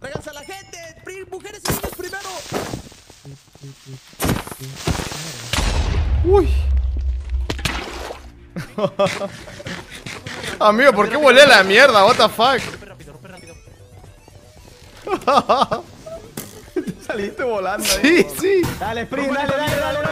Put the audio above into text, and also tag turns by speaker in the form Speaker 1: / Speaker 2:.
Speaker 1: Regánsela a la gente. Mujeres y niños primero.
Speaker 2: Uy. Amigo, ¿por qué volé a la mierda? What the fuck.
Speaker 1: Rompe rápido.
Speaker 3: Saliste volando ahí.
Speaker 2: Sí, sí.
Speaker 3: Dale, sprint, dale.